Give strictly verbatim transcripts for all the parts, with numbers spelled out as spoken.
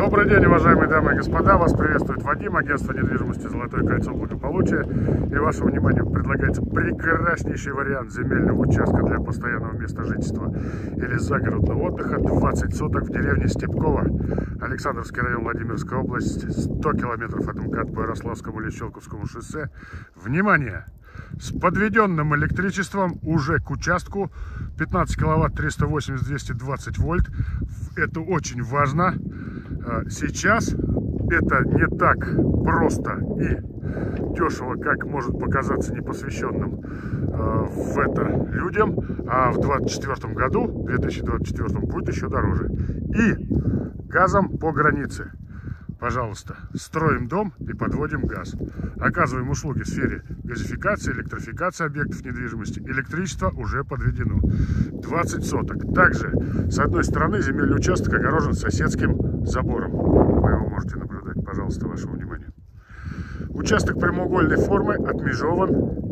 Добрый день, уважаемые дамы и господа! Вас приветствует Вадим, агентство недвижимости «Золотое кольцо благополучия». И вашему вниманию предлагается прекраснейший вариант земельного участка для постоянного места жительства или загородного отдыха. двадцать соток в деревне Степково, Александровский район, Владимирская область, сто километров от МКАД по Ярославскому или Щелковскому шоссе. Внимание! С подведенным электричеством уже к участку, пятнадцать киловатт, триста восемьдесят — двести двадцать вольт. Это очень важно. Сейчас это не так просто и дешево, как может показаться непосвященным в это людям, а в двадцать четвёртом году, две тысячи двадцать четвёртом, будет еще дороже. И газом по границе. Пожалуйста, строим дом и подводим газ. Оказываем услуги в сфере газификации, электрификации объектов недвижимости. Электричество уже подведено. двадцать соток. Также с одной стороны земельный участок огорожен соседским забором. Вы его можете наблюдать, пожалуйста, вашему вниманию. Участок прямоугольной формы, отмежован,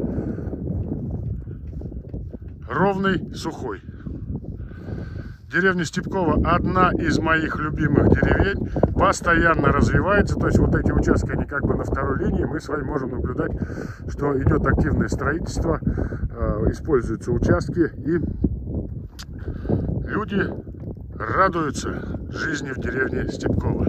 ровный, сухой. Деревня Степково — одна из моих любимых деревень, постоянно развивается, то есть вот эти участки, они как бы на второй линии, мы с вами можем наблюдать, что идет активное строительство, э, используются участки, и люди радуются жизни в деревне Степково.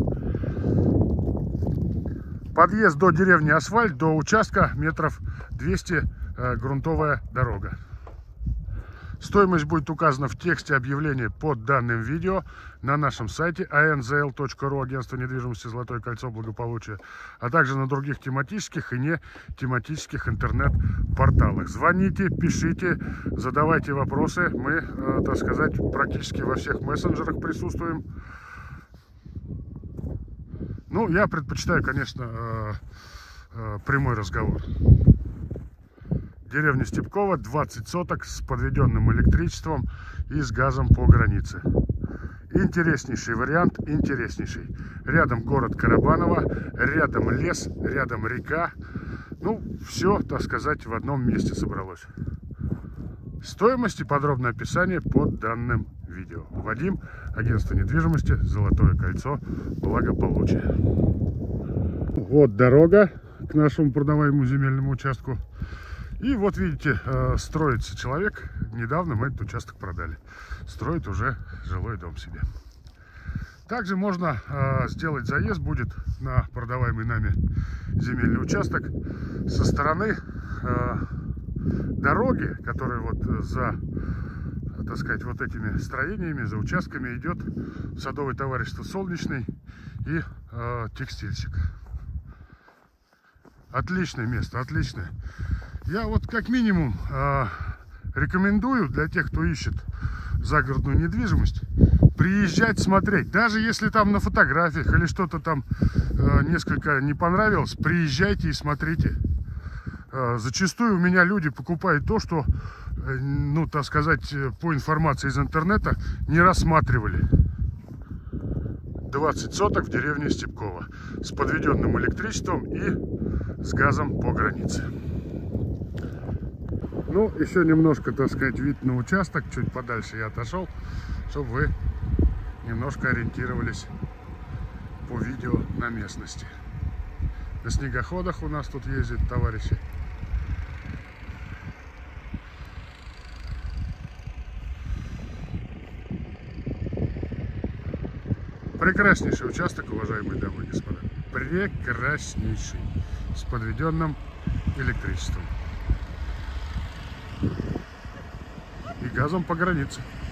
Подъезд до деревни асфальт, до участка метров двести, э, грунтовая дорога. Стоимость будет указана в тексте объявления под данным видео на нашем сайте а эн зэ эл точка ру, агентство недвижимости «Золотое кольцо благополучия», а также на других тематических и не тематических интернет-порталах. Звоните, пишите, задавайте вопросы. Мы, э, так сказать, практически во всех мессенджерах присутствуем. Ну, я предпочитаю, конечно, э, э, прямой разговор. Деревня Степково, двадцать соток с подведенным электричеством и с газом по границе. Интереснейший вариант, интереснейший. Рядом город Карабаново, рядом лес, рядом река. Ну, все, так сказать, в одном месте собралось. Стоимость и подробное описание под данным видео. Вадим, агентство недвижимости «Золотое кольцо благополучия». Вот дорога к нашему продаваемому земельному участку. И вот видите, строится человек. Недавно мы этот участок продали. Строит уже жилой дом себе. Также можно сделать заезд будет на продаваемый нами земельный участок со стороны дороги, которая вот за, так сказать, вот этими строениями, за участками идет садовое товарищество «Солнечный» и текстильщик. Отличное место, отличное. Я вот как минимум э, рекомендую для тех, кто ищет загородную недвижимость, приезжать смотреть. Даже если там на фотографиях или что-то там э, несколько не понравилось, приезжайте и смотрите. Э, зачастую у меня люди покупают то, что, э, ну, так сказать, по информации из интернета не рассматривали. двадцать соток в деревне Степково с подведенным электричеством и с газом по границе. Ну, еще немножко, так сказать, вид на участок. Чуть подальше я отошел, чтобы вы немножко ориентировались по видео на местности. На снегоходах у нас тут ездят товарищи. Прекраснейший участок, уважаемые дамы и господа. Прекраснейший. С подведенным электричеством. И газом по границе.